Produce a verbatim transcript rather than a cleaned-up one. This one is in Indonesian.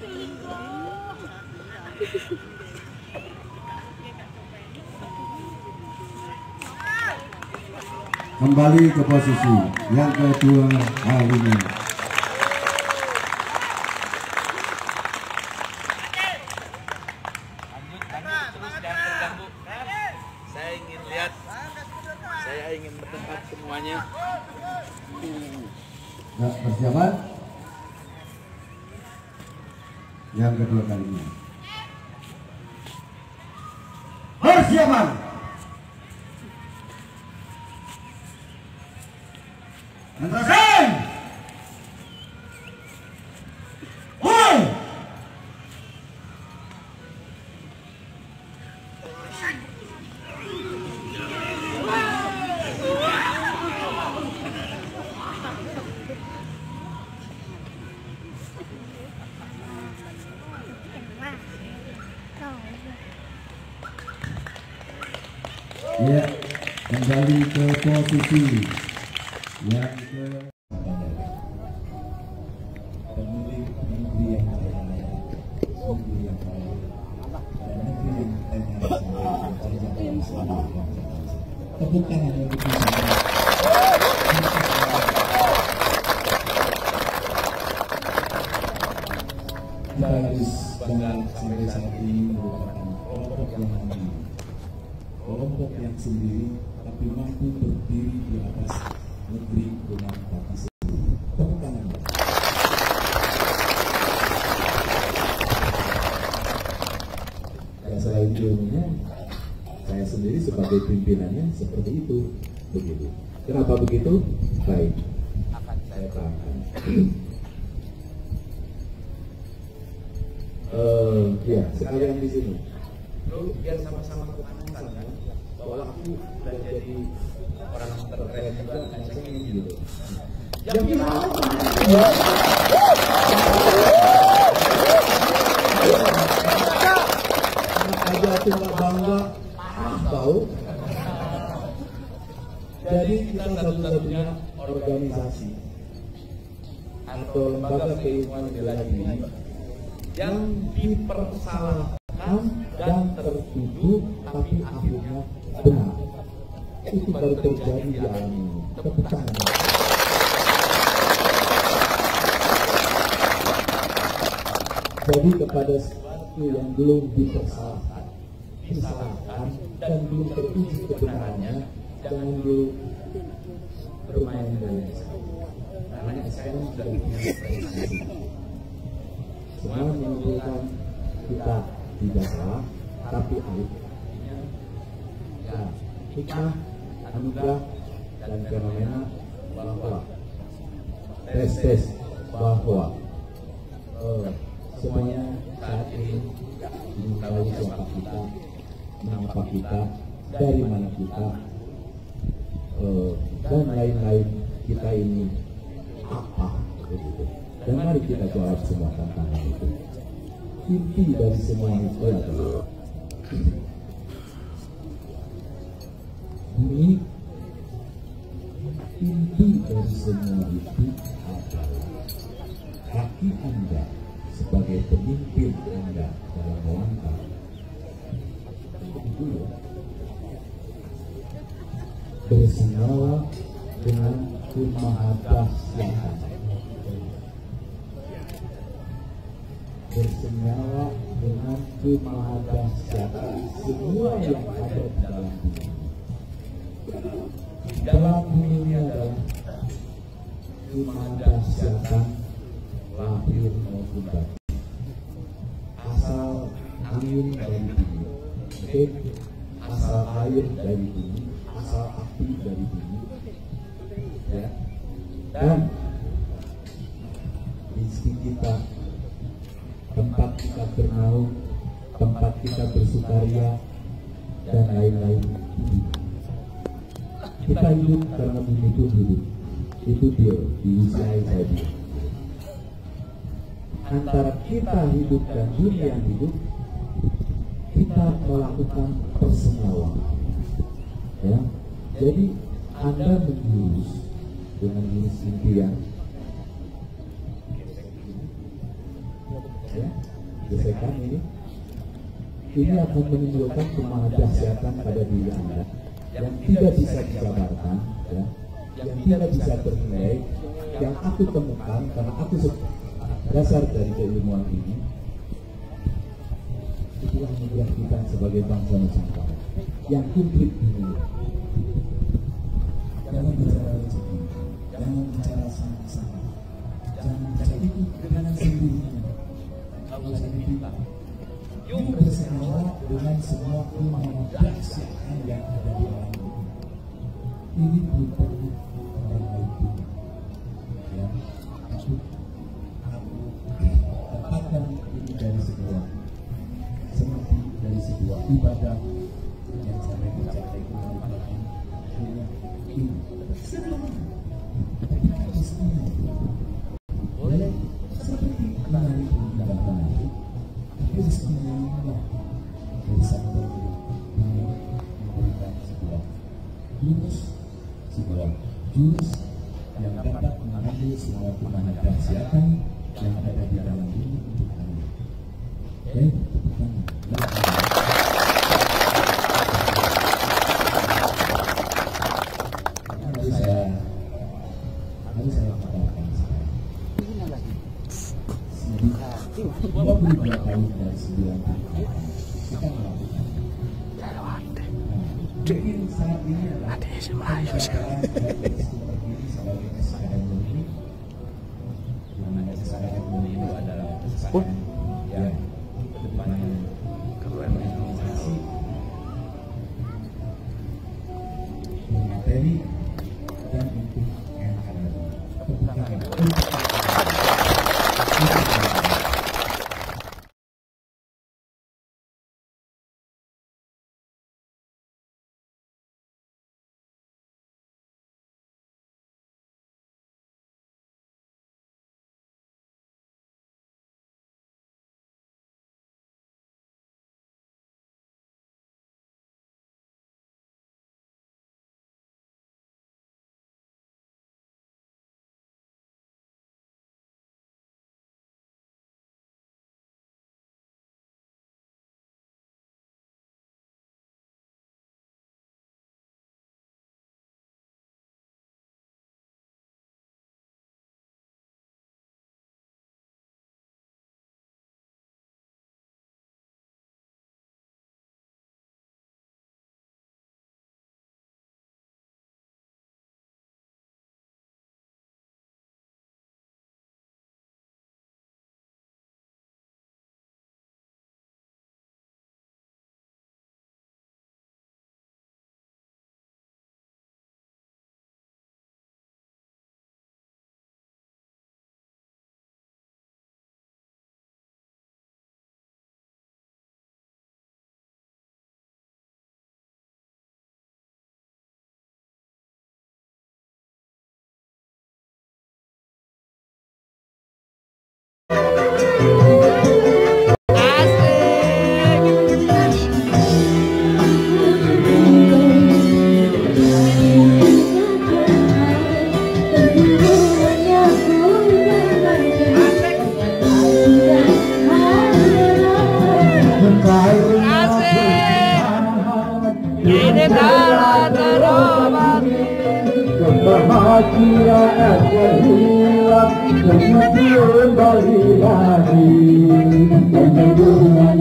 Kembali ke posisi yang kedua kalinya. Saya ingin lihat, saya ingin mendekat semuanya. Nah, persiapan yang kedua kalinya. Persiapan. Antrasen. Mulai. Ya, kembali ke posisi yang ke pemilik negeri yang kaya, negeri yang kaya, dan negeri yang kaya sendiri. Tepuk tangan yang kita harus bangga sampai saat ini merupakan kelompok yang mandiri, kelompok yang sendiri tapi mampu berdiri di atas negeri dengan kaki sendiri. Tepuk tangan. Dan selain ilmunya, saya sendiri sebagai pimpinannya seperti itu, begitu. Kenapa begitu? Baik, akan saya terangkan. Uh, ya, sekalian di sini. Lalu biar sama-sama kepanasan kan, bahwa aku udah jadi orang terkeren juga, saya ingin gitu. Yang gimana? Aja aku nggak bangga, ah tahu. Jadi kita satu-satunya organisasi atau lembaga keilmuan bela diri yang dipersalahkan dan tertuduh tapi akhirnya benar. Itu baru terjadi di alam ini. Tepuk tangan. Jadi kepada sesuatu yang belum dipersalahkan, disalahkan dan belum teruji kebenarannya, jangan dulu bermain dengan saya. Karena saya sudah punya prediksi. Semua menunjukkan kita tidak salah, tapi akhirnya ya, hikmah, anugerah, dan fenomena bahwa tes tes bahwa uh, semuanya saat ini mengetahui siapa kita, mengapa kita, dari mana kita, uh, dan lain-lain kita ini apa, begitu. Dan mari kita jawab semua tantangan itu. Inti dari semua itu adalah ini, inti dari semua itu adalah kaki Anda sebagai pemimpin Anda dalam melangkah itu bersenyawa dengan kemahadahsyatan, bersenyawa dengan kemahadahsyatan semua yang ada di dalam dunia. Dalam dunia ini adalah kemahadahsyatan lahir maupun batin. Asal angin dari bumi, okay? Asal air dari bumi, asal api dari bumi, ya. Dan rezeki kita, tempat kita bernaung, tempat kita bersukaria, dan lain-lain. Kita hidup karena bumi itu hidup. Itu dia di Israel tadi. Antara kita hidup dan dunia yang hidup, kita melakukan persenawaan. Ya, jadi Anda menjurus dengan jenis impian. ya, gesekan ini, ini akan menimbulkan kemahadahsyatan pada diri Anda yang tidak bisa dijabarkan, ya, yang tidak bisa ternilai, yang aku temukan karena aku dasar dari keilmuan ini. Itulah anugerah kita sebagai bangsa Nusantara yang konkret ini. Jangan bicara rezeki, jangan bicara sama-sama, jangan bicara itu dengan sendirinya. Kalau saya bilang, yuk bersama dengan semua kemahadahsyatan yang ada di dalam ini. Ini bukan orang lain. Ya, aku, aku dapatkan ini dari sebuah seperti dari sebuah ibadah yang saya bicara itu merupakan ini boleh seperti menarik dalam menarik, tapi sebenarnya dari satu ini memberikan sebuah jurus, sebuah jurus yang dapat mengambil semua kemahadahsyatan yang ada di dalam diri untuk Anda. Oke, harus saya harus saya katakan sekarang. dua puluh dua tahun dari sembilan puluh kita melakukan. Mungkin saat ini adalah sebagai S K M ini, namanya S K M ini adalah S K M yang kedepannya organisasi materi dan untuk yang ada kebahagiaan yang hilang kemudian kembali lagi.